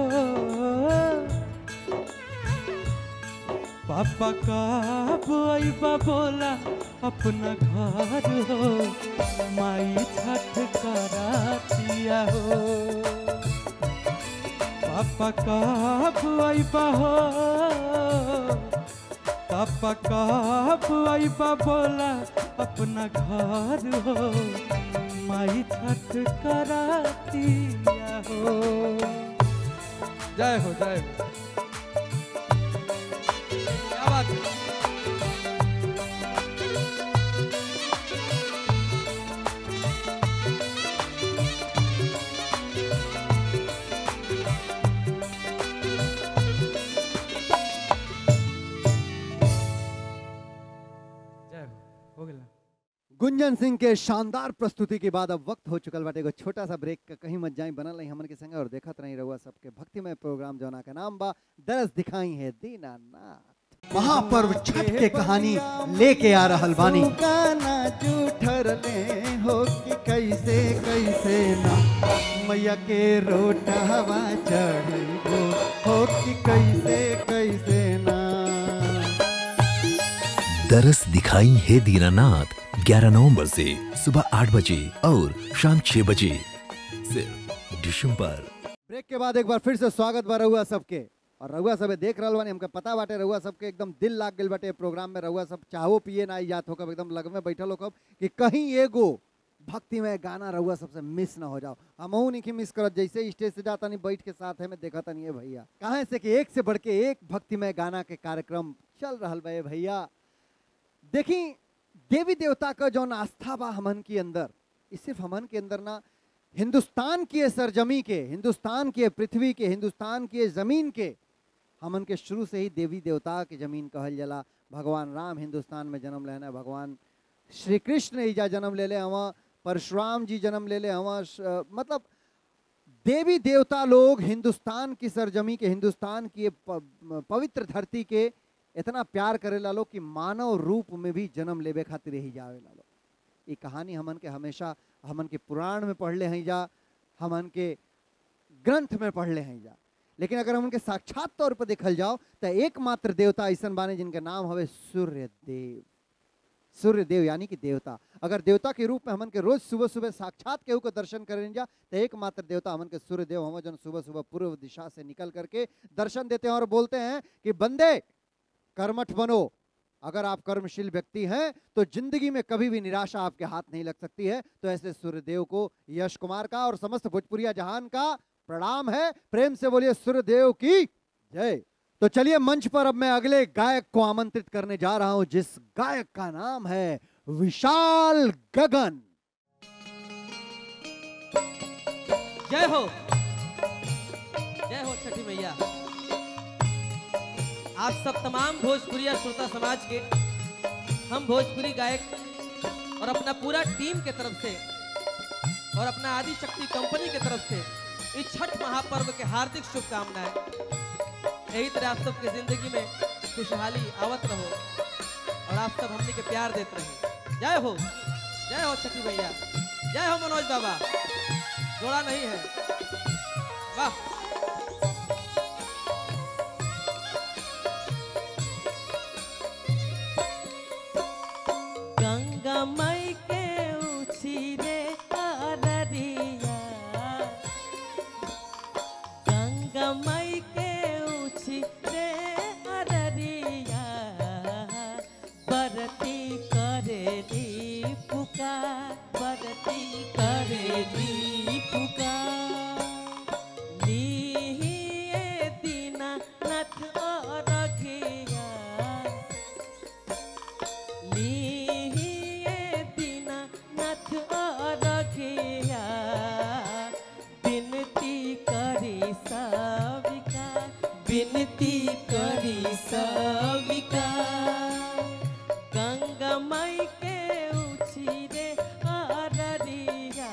पापा कब आइबा बोला अपना घर हो माई छठ करातिया हो पापा कब आइबा हो पापा कब आइबा बोला अपना घर हो माई छठ करातिया हो। जय हो जय हो क्या बात है। गुंजन सिंह के शानदार प्रस्तुति के बाद अब वक्त हो चुकल बाटे एगो छोटा सा ब्रेक का। कहीं मत जाई, बनल रही हमन के संग और देखत रही रहुआ सबके भक्तिमय प्रोग्राम जौना का नाम बा दरस दिखाई है दीनानाथ। महापर्व छठ के कहानी लेके आ रहल बानी। गाना जूठर ले हो कि कैसे कैसे ना मैया के रोट हवा चढ़ो हो कि कैसे कैसे ना। दरस दिखाई है दीनानाथ ग्यारह नवंबर से सुबह आठ बजे और शाम छह बजे सिर्फ डिशुम पर। ब्रेक के बाद एक बार फिर से स्वागत बा रहुआ सबके। और रहुआ सब देख रहल बानी, हमके पता बाटे रहुआ सबके एकदम दिल लाग गेल बाटे प्रोग्राम में। रहुआ सब चाहो पिए ना आई जात होकर एकदम लग में बैठल होकर कि कहीं एगो भक्तिमय गाना रहुआ सबसे मिस ना हो जाओ। हमहू नहीं मिस करत, जैसे स्टेज से जाता नहीं बैठ के साथ है में देखा नहीं है भैया। कहाँ से कि एक से बढ़ के एक भक्तिमय गाना के कार्यक्रम चल रहा बा भैया। देखी देवी देवता का जो आस्था बा हमन के अंदर, इस सिर्फ हमन के अंदर ना, हिंदुस्तान की सरजमी के, हिंदुस्तान की पृथ्वी के, हिंदुस्तान की जमीन के, हमन के शुरू से ही देवी देवता के जमीन कहल जला। भगवान राम हिंदुस्तान में जन्म लेना, भगवान श्री कृष्ण ईजा जन्म ले ले हवा, परशुराम जी जन्म ले ले हवा। मतलब देवी देवता लोग हिंदुस्तान की सरजमी के, हिंदुस्तान की पवित्र धरती के इतना प्यार करे ला लो कि मानव रूप में भी जन्म लेवे खातिर ही जावे ला लो। ये कहानी हमन के हमेशा हमन के पुराण में पढ़ ले हैं जा, हमन के ग्रंथ में पढ़ ले हैं जा। लेकिन अगर हमन के साक्षात तौर पर देखल जाओ तो एकमात्र देवता ऐसा बाने जिनके नाम हवे सूर्य देव। सूर्य देव यानी कि देवता। अगर देवता के रूप में हमन के रोज सुबह सुबह साक्षात केहू को दर्शन करें जा तो एकमात्र देवता हमन के सूर्य देव हम, जो सुबह सुबह पूर्व दिशा से निकल करके दर्शन देते हैं और बोलते हैं कि बंदे कर्मठ बनो। अगर आप कर्मशील व्यक्ति हैं तो जिंदगी में कभी भी निराशा आपके हाथ नहीं लग सकती है। तो ऐसे सूर्यदेव को यश कुमार का और समस्त भोजपुरिया जहान का प्रणाम है। प्रेम से बोलिए सूर्यदेव की जय। तो चलिए मंच पर अब मैं अगले गायक को आमंत्रित करने जा रहा हूं, जिस गायक का नाम है विशाल गगन। जय हो जय हो छठी मैया। आप सब तमाम भोजपुरिया श्रोता समाज के, हम भोजपुरी गायक और अपना पूरा टीम के तरफ से और अपना आदि शक्ति कंपनी के तरफ से इस छठ महापर्व के हार्दिक शुभकामनाएं। यही तरह आप सबके जिंदगी में खुशहाली आवत रहो और आप सब हमने के प्यार देते रहे। जय हो जय हो छठी भैया। जय हो मनोज बाबा, जोड़ा नहीं है। वाह। गंगा माई के उछिरे अररिया, गंगा माई के उछिरे अररिया, बरती करेली पुकार, बरती करेली पुकार। लीहिए दीनानाथ सविकार गंगा माई के उछिरे अररिया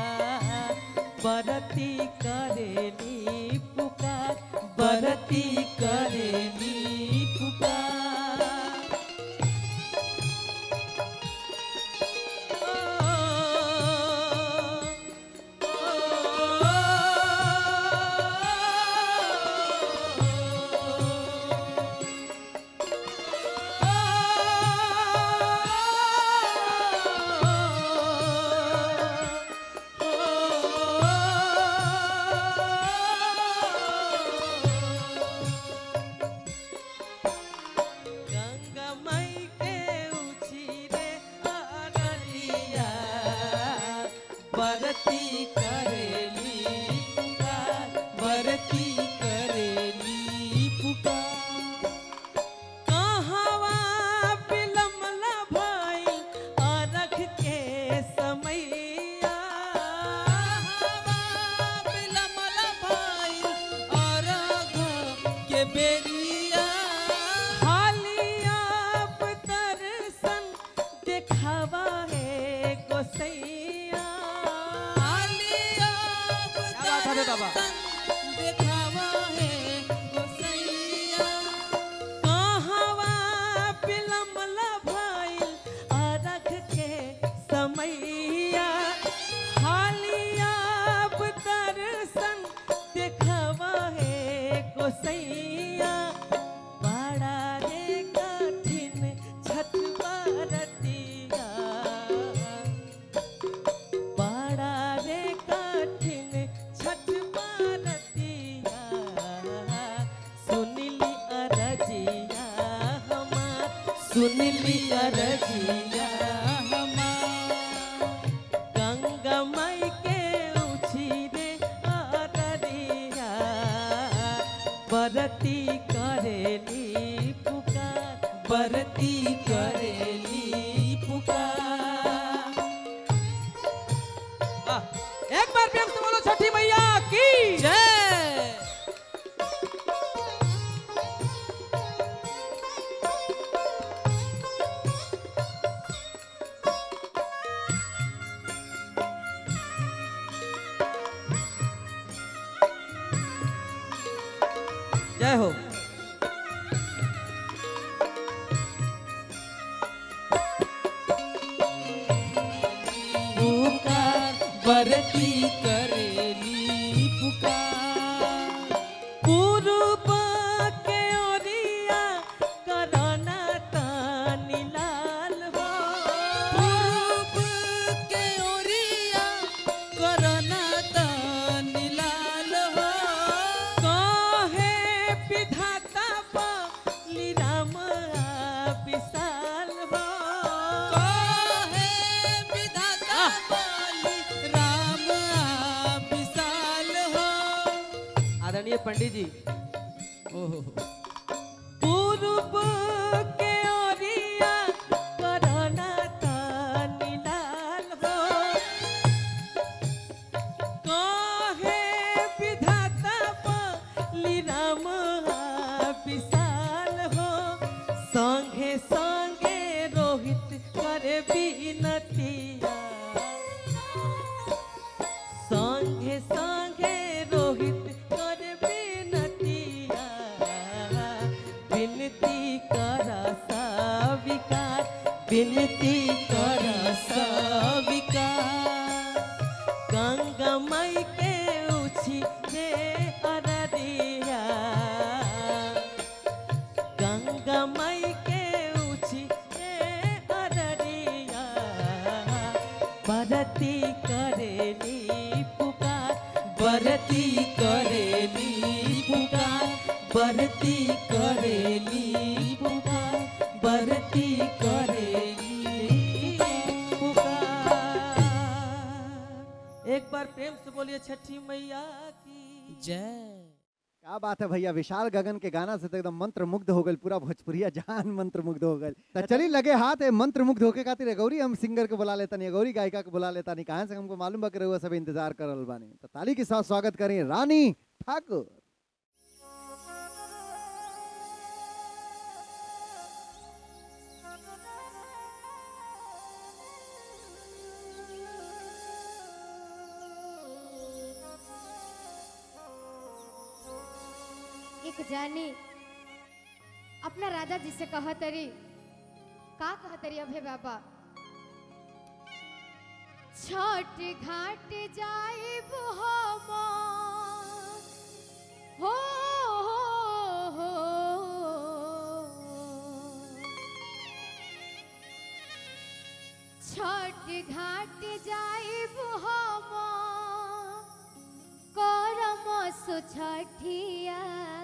बरती करेली पुकार बरती करेली पुकार गंगा माई के उछिरे अररिया बरती करेली पुकार बरती करेली पुकार कहवा बिलमला भाई अरख के समैया कहवा बिलमला भाई अरघ के बेरिया हालिया दर्शन देखावा है गोसैया हालिया दर्शन देखावा है गोसैया कहवा बिलमला भाई अरख के समैया हालिया दर्शन देखावा है गोसैया बड़ा रे कठिन छठ बरतिया बड़ा रे कठिन छठ बरतिया सुनली अरजिया हमार सुनली अरजिया हमार गंगा माई के उछिरे अररिया बरती करेली पुकार बरती करेली पुकार आ, एक बार प्रेम से बोलो छठी मैया की जय जय हो पुकार बरती करेली पुकार पूर्व के ओरिया करना तानी लाल हो पूर्व के ओरिया करना तानी लाल हो कहे विधाता बलि राम विशाल हो कहे विधाता बलि राम विशाल हो आदरणीय पंडित जी ओहो पूर्व के ओरिया करना तानी लाल हो कहे विधाता बलि राम विशाल हो संगे संगे रोहित करे बिनतिया संगे संगे रोहित करे बिनतिया बिनती कर सविकार बिनती कर सविकार गंगा माई के उछिरे अररिया गंगा माई के उछिरे अररिया बरती करेली पुकार बरती करेली पुकार बरती करेली पुकार बरती करेली पुकार एक बार प्रेम से बोलिए छठी मैया की जय क्या बात है भैया, विशाल गगन के गाना से तो एकदम मंत्र मुग्ध हो गए, पूरा भोजपुरिया जहान मंत्र मुग्ध हो गए। तो चली लगे हाथ है मंत्र मुग्ध होके खातिर गौरी हम सिंगर के बुला लेता नहीं, गौरी गायिका को बुला लेता नहीं, कहाँ से हमको मालूम बा करे हुआ सब इंतजार करल बानी। तो ताली के साथ स्वागत करें रानी ठाकुर। एक जानी अपना राजा जी से कहा तरी का कहा तरी अभे बाबा छठ घाट जाए हम हो, हो, हो छठ घाट जाए हम करम सुछठिया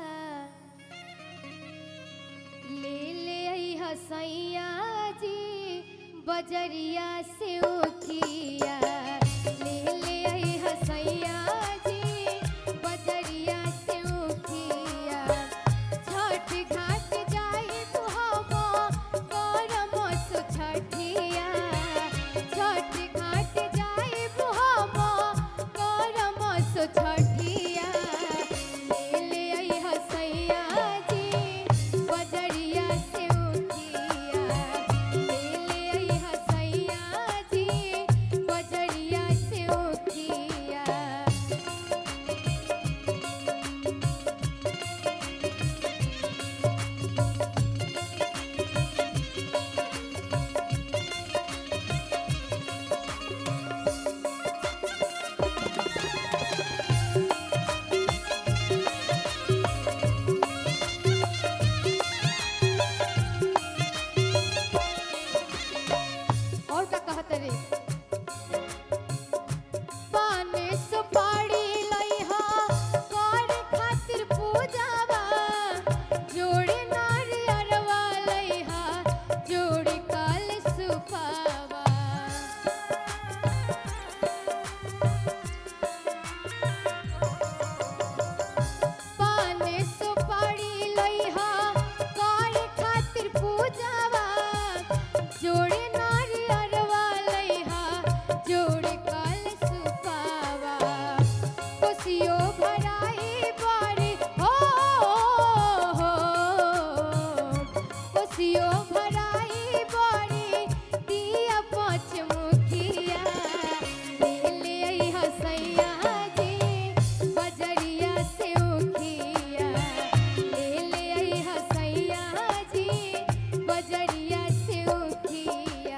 ले ले हसैया जी बजरिया से उठिया ले ले हसैया जी बजरिया से उठिया छठ घाट जाए हम करम सुछठिया छठ घाट जाए हम करम सुछठिया ले ले हसैया जी बजरिया से उठिया ले ले हसैया जी बजरिया से उठिया और का कहत रे पाने सुपारी लइहा कर खातिर पूजावा जोड़ी नारियरवा लइहा जोड़ी काल सुपावा पाने सुपारी लइहा कर खातिर पूजावा जोड़ी नारियरवा लइहा जोड़ी काल सुपावा कोसियो भराई बारी हो, हो कोसियो भराई बारी दिया पाँच मुखिया ले ले हसैया जी बजरिया से उठिया ले ले हसैया जी बजरिया से उठिया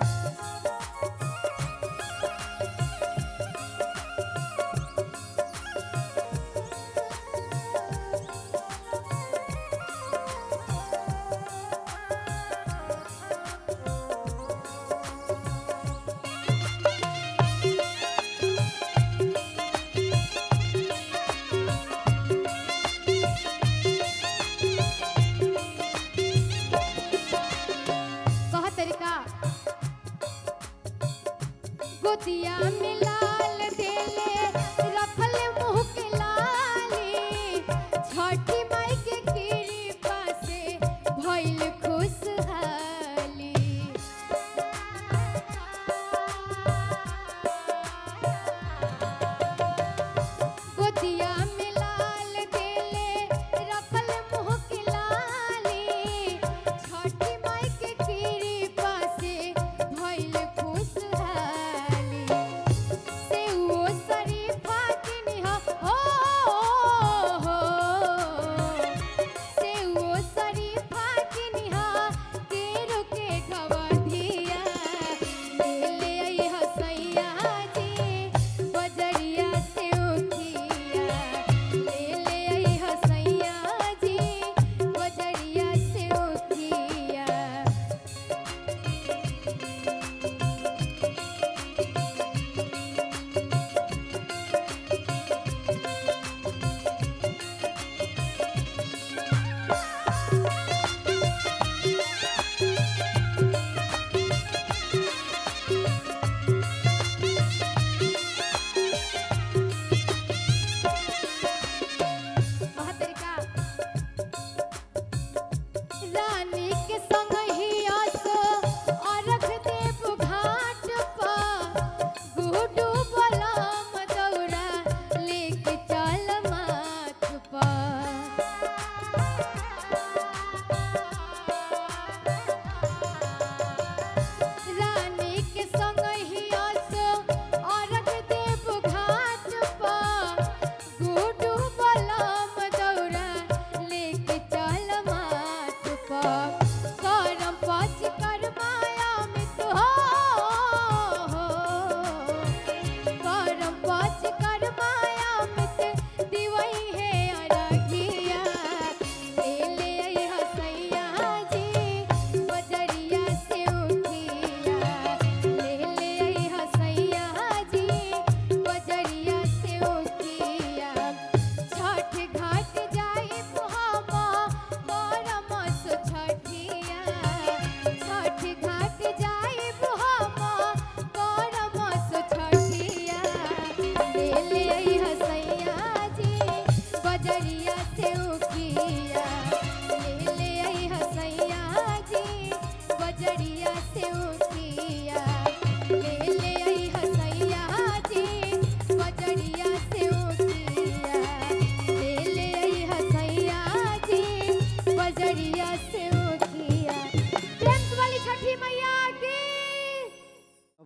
कहा तरीका गोदिया में लाल देले रखल मुँह के लाली छठी माई के कृपा से भइल खुशहाली गोदिया में लाल देले रखल मुँह के लाली छठी माई के कृपा से भइल खुशहाली से वो शरीफा किनिहा हो, हो से वो शरीफा किनिहा केरो के गवधिया ले ले हसैया जी बजरिया से उठिया ले ले हसैया जी बजरिया से उठिया कहा तरीका रानी के संग ही आसो अरख देव घाट पर गुडू बलम दौड़ा लेके चल माथ पर रानी के संग ही आसो अरख देव घाट पर गुडू बलम दौड़ा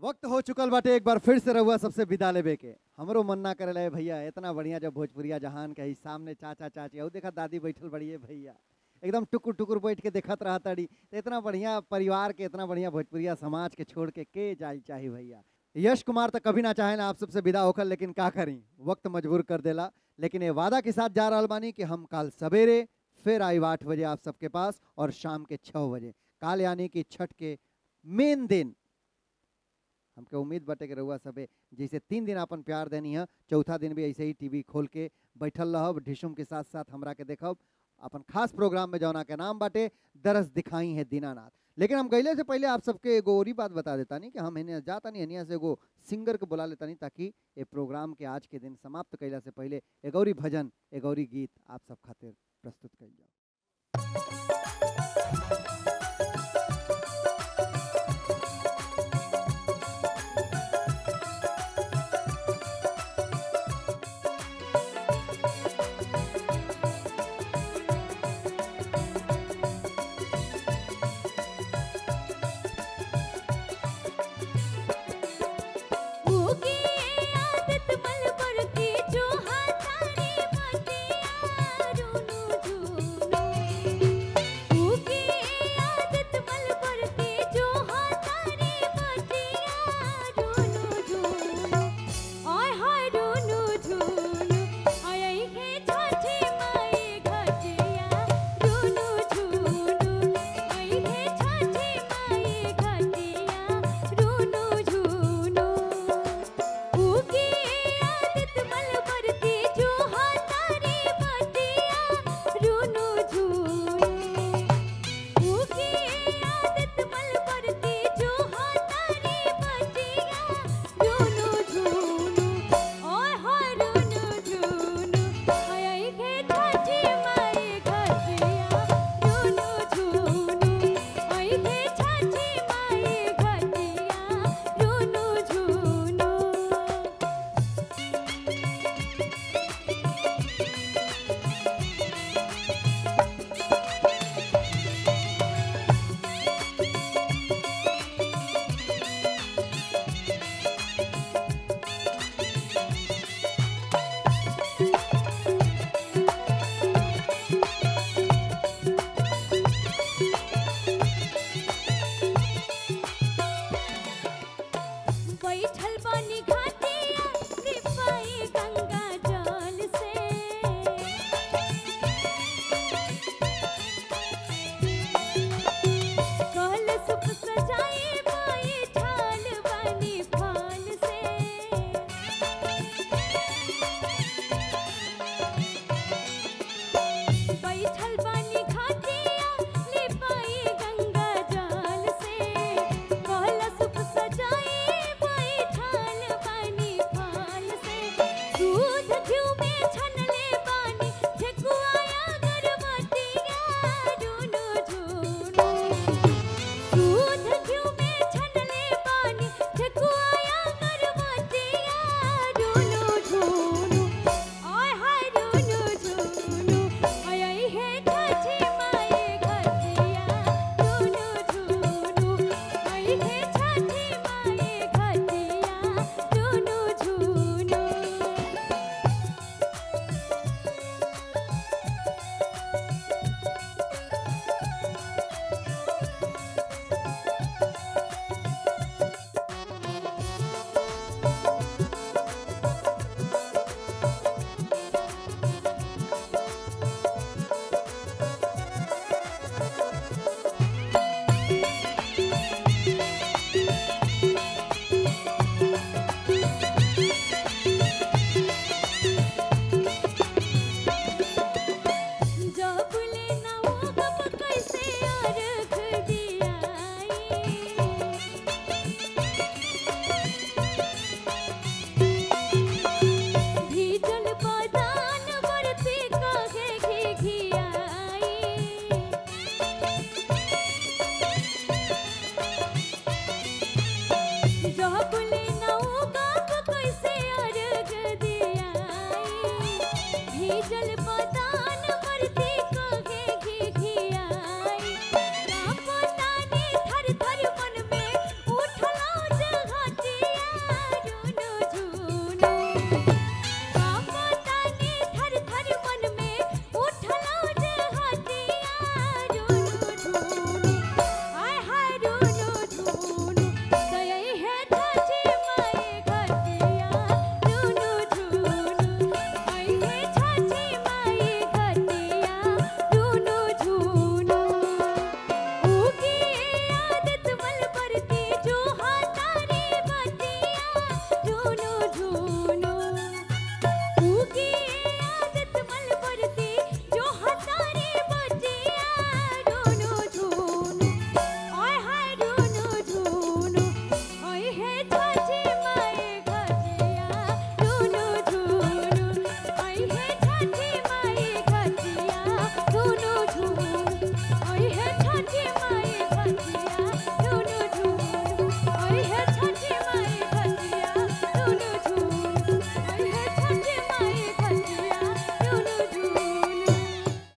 वक्त हो चुकल बाटे एक बार फिर से रहुआ सबसे विदा लेबे के। हमरो मन ना करे भैया, इतना बढ़िया जब भोजपुरिया जहान के सामने चाचा चाची और देखा दादी बैठल बड़ी है भैया, एकदम टुकुर टुकुर बैठ के देखत रहा तड़ी। तो इतना बढ़िया परिवार के, इतना बढ़िया भोजपुरिया समाज के छोड़ के के जाई चाही भैया। यश कुमार तो कभी ना चाहे ना आप सबसे विदा होकर, लेकिन का करी वक्त मजबूर कर देला। लेकिन ये वादा के साथ जा रहा बानी कि हम कल सवेरे फिर आई आठ बजे आप सबके पास और शाम के छः बजे, काल यानी कि छठ के मेन दिन। हमके उम्मीद बटे के रहुआ सबे जैसे तीन दिन अपन प्यार देनी है, चौथा दिन भी ऐसे ही टीवी खोल के बैठल रहब, ढिशुम के साथ साथ हमरा के देखब अपन खास प्रोग्राम में जौना के नाम बाटे दरस दिखाई है दीनानाथ। लेकिन हम गईले से पहले आप सबके एगो और ही बात बता देता नहीं कि हम इन्हें जाता नहीं हनिया से एगो सिंगर के बुला लेता नहीं, ताकि ये प्रोग्राम के आज के दिन समाप्त कैला से पहले एगौरी भजन एगौरी गीत आप सब खातिर प्रस्तुत कइल जाओ।